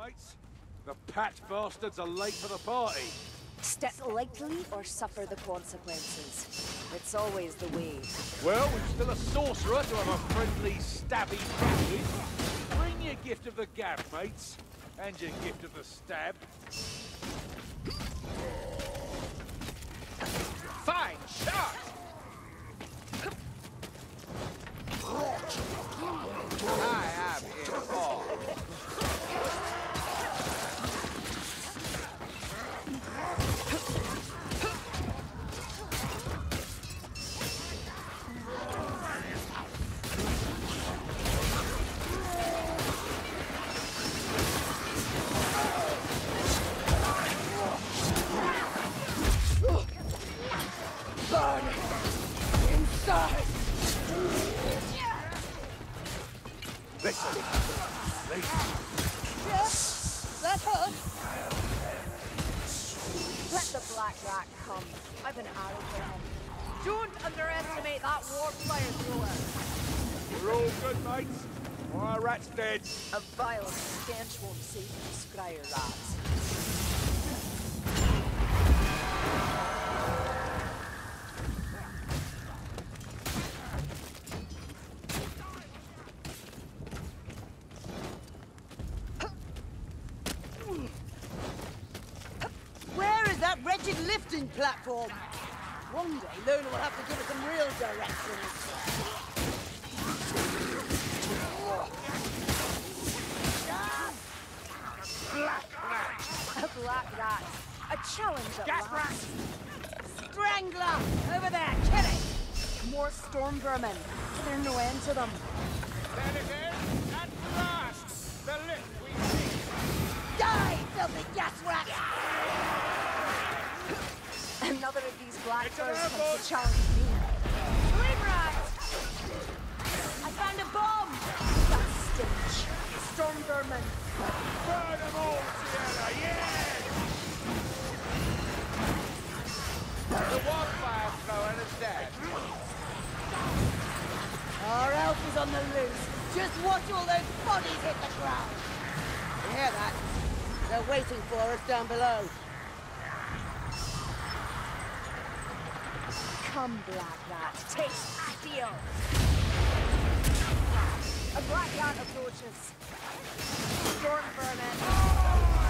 mates. The Pat bastards are late for the party. Step lightly or suffer the consequences. It's always the way. Well, we've still a sorcerer to have a friendly, stabby chat with. Bring your gift of the gab, mates. And your gift of the stab. Fine shot! I am in awe. Burn inside! Listen. Let her! Let the Black Rat come. I've an arrow for him. Don't underestimate that warp fire thrower. We're all good, mates. My rat's dead. A vile stench won't save you, scryer rats. Where is that wretched lifting platform? One day, Luna will have to give us some real directions. A black rat. A challenge at Gas last. Strangler! Over there, kill it! More storm vermin. There's no end to them. Then again, at last, the lift we see. Die, filthy gas rat! Another of these black It's an birds ambush. comes to challenge me. Flame rat! I found a bomb! That stench. Storm vermin. Burn them all, Sierra, yeah! The wildfire thrower is dead. Our elf is on the loose. Just watch all those bodies hit the ground. You hear that? They're waiting for us down below. Come, black rat. Taste steel. A black rat approaches. Storm vermin.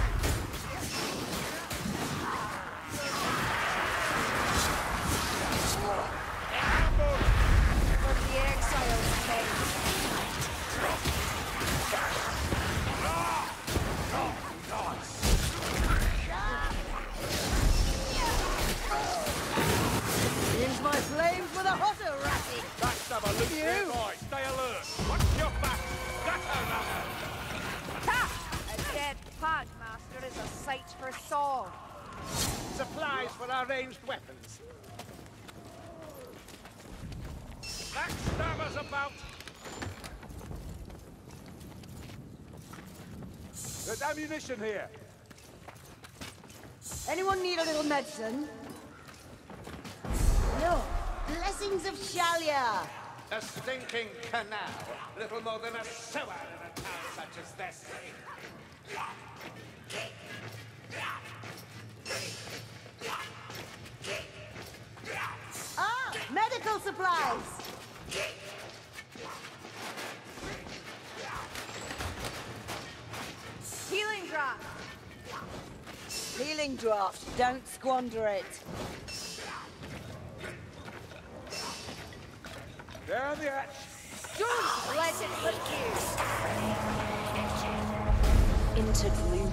From the exile's cave. Use my flames with a hotter ratty. That's have a look there, right. Stay alert. Watch your back. That's another. Ha! A dead pad master is a sight for song. Supplies for our ranged weapons. Backstabbers about. There's ammunition here. Anyone need a little medicine? No. Blessings of Shalia. A stinking canal. Little more than a sewer in a town such as this. Ah, medical supplies. Healing drop. Healing draft. Don't squander it. Down the hatch. Don't let it hit you. Into gloom.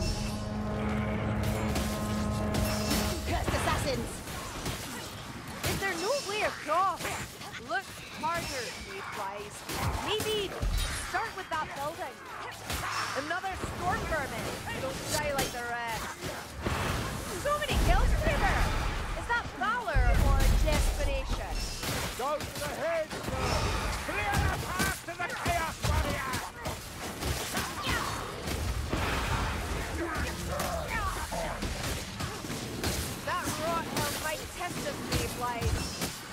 Cursed assassins. Is there no way across? Look harder, Mayflies. Maybe start with that building. Another storm vermin. Don't die like the rest. So many kills, Kraber. Is that valor or desperation? Go to the head, sir. Clear the path to the Chaos Warrior. That rot hell might test us, Mayflies.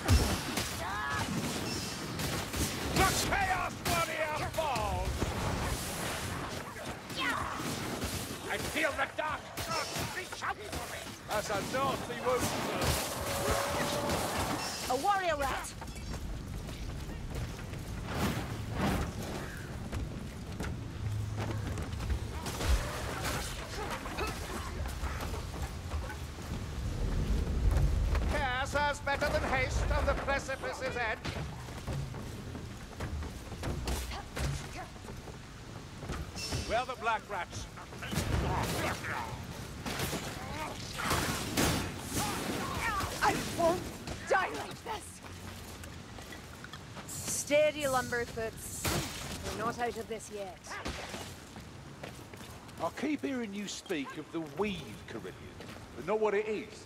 The Chaos Warrior falls. I feel the dark gods reach out for me. That's a nasty wound, sir. A warrior rat! Care serves better than haste on the precipice's edge. Where the black rats? I won't die like this! Steady, Lumberfoots. We're not out of this yet. I keep hearing you speak of the weed, Carillion, but not what it is.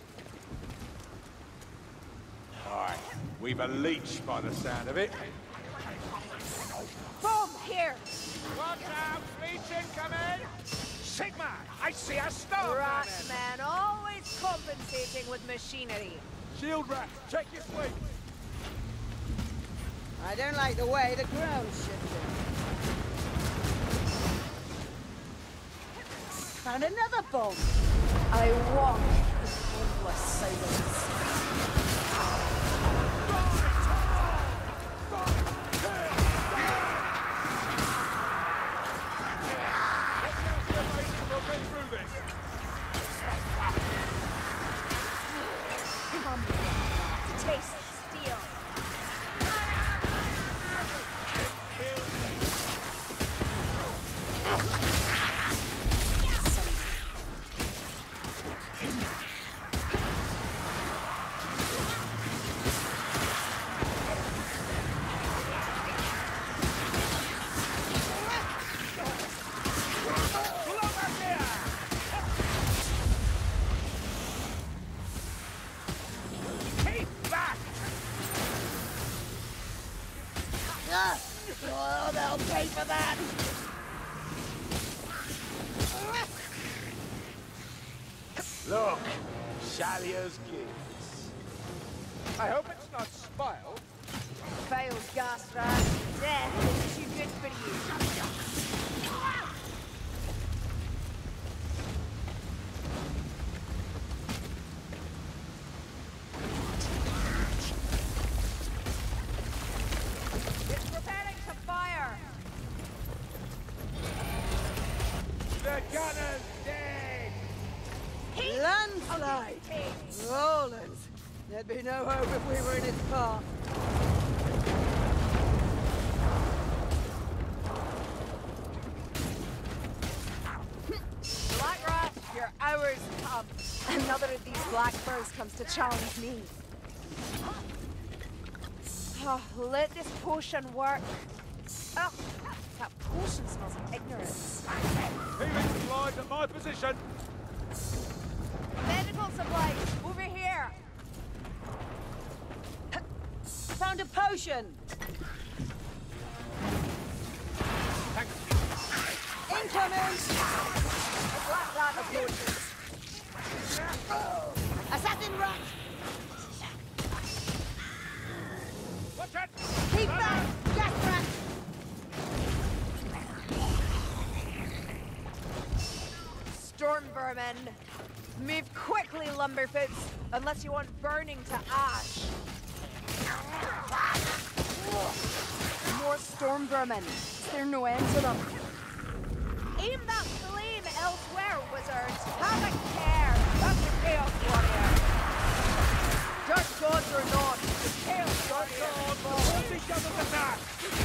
Aye, we've a leech by the sound of it. Boom! Here! Watch out, leech incoming! Sigma, I see a storm Rat coming. man, always compensating with machinery. Shield rat, check your swing. I don't like the way the ground's shifting. Found another bomb. I want the endless silence. Come on, taste steel. Oh, they'll pay for that! Look, Shalia's gifts. I hope it's not spoiled. Failed gas rat. Death is too good for you. It's preparing to fire. The gunner's dead! Landslide! Roland! There'd be no hope if we were in its path. Black rat, your hour's come. Another of these black birds comes to challenge me. Oh, let this potion work. Oh, that potion smells of ignorance. Healing supplies at my position. Medical supplies, over here. Found a potion! Incoming! A black rat approaches. Assassin rat! Watch it! Keep back! Gas rat! Storm vermin. Move quickly, Lumberfoots, unless you want burning to ash. More storm vermin. Is there no end to them? Aim that flame elsewhere, wizards. Have a care. That's the Chaos Warrior. Dark gods or not, the Chaos Warrior. Each other's attack!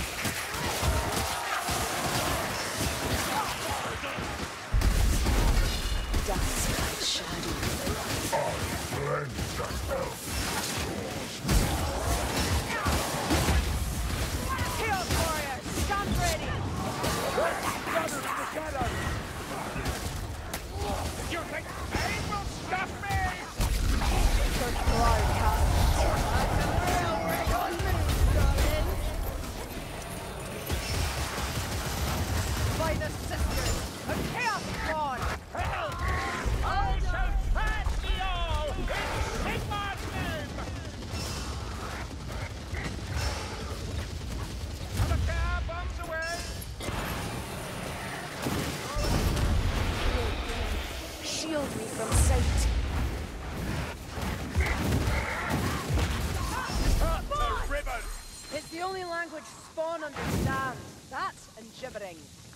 Dusk and shadow. Chaos Warrior, stand ready. Gunner in the shadow! shield me from sight. Cut the ribbon! It's the only language Spawn understands. That and gibbering.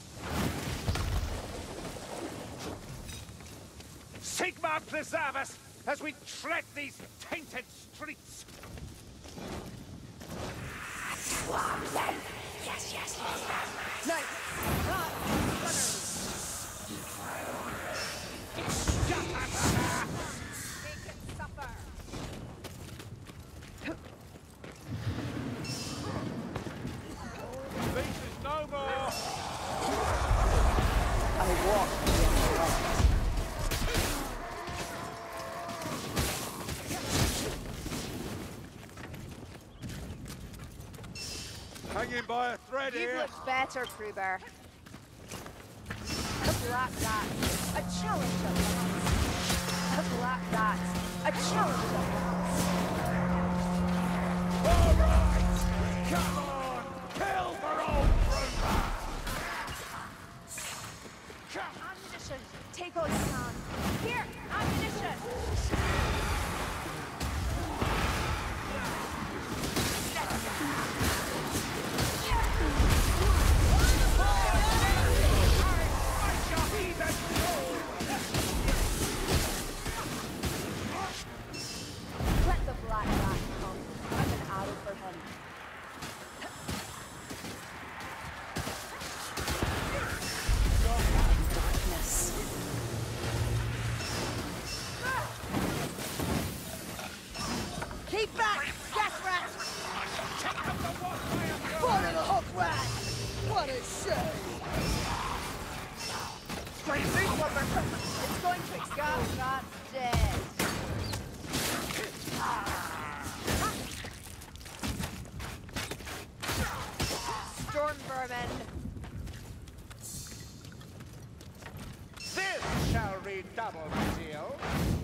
Sigmar preserve us as we tread these tainted streets. Nice. Right. Runners. Make it suffer. Peace is no more! I walk the right. Hanging by a thread You here. look better, Kruber. A black rat. A challenge of once. A black rat. A challenge of once. All right! Come on! Kill for old Kruber! Ammunition. Take all you can. Here, ammunition. Let the black rat come. I'm an arrow for him. Darkness. Keep back, gas rat! Poor little hook rat! What a shame! My boot lumber. It's going to explode. Not dead. Storm vermin. This shall redouble my zeal.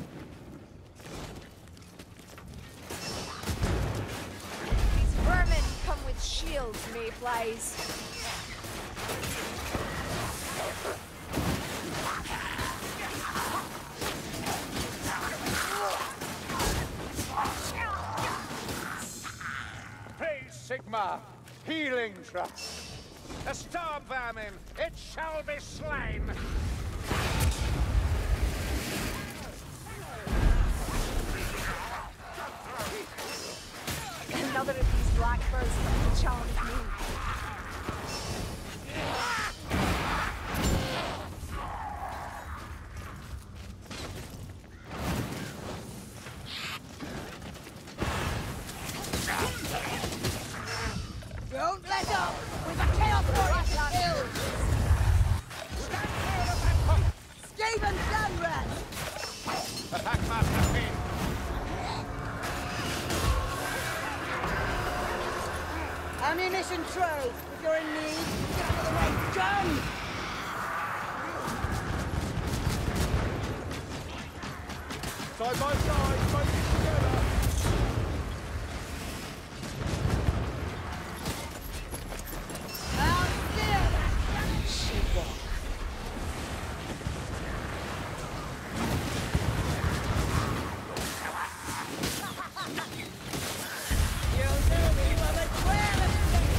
These vermin come with shields, mayflies. Praise Sigmar, healing trust. A storm vermin, it shall be slain. Another of these blackbirds will challenge me. Don't let up! We've a chaos warrior killed! Skaven Sunrat! Attack Master Fiend. Ammunition trove! If you're in need, get to the right gun! Side by side, fighting together! Now steer that sheepwalk! You knew me when the trail is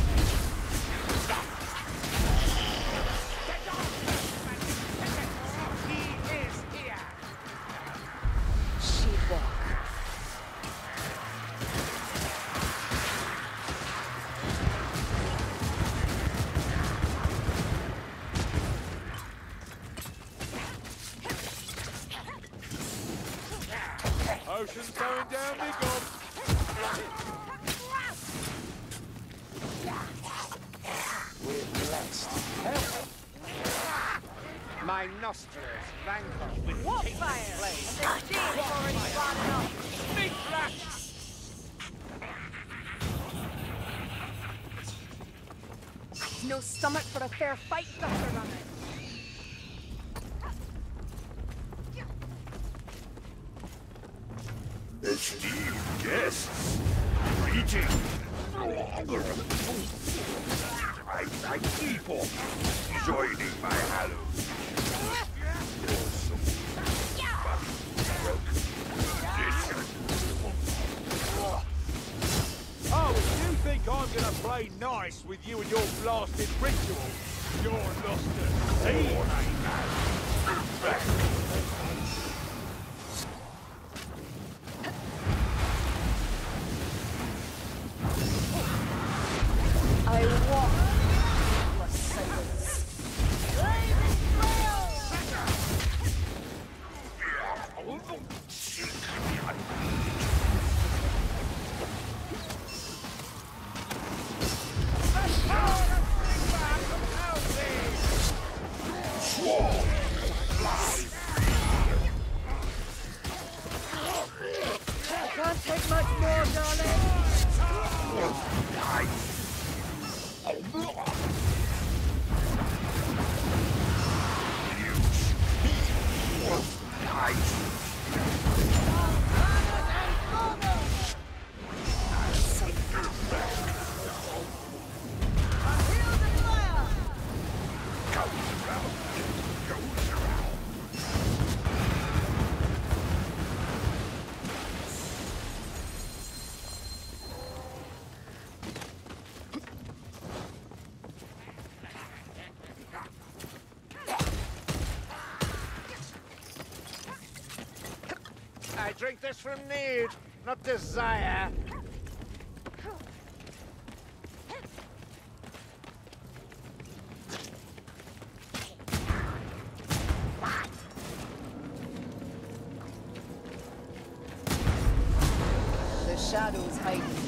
He is here. Sheepwalk. Ocean's going down, big gob. We're blessed. My nostrils rankle with What tainted fire? flame. And the day is already bad enough. Big flash! No stomach for a fair fight, Dr. Runner. Esteemed guests, greetings. My people joining my hallowed. Awesome. play nice with you and your blasted ritual, you're lost at sea, I walk with silence. Can't take much more, darling. I drink this from need, not desire. The shadows hide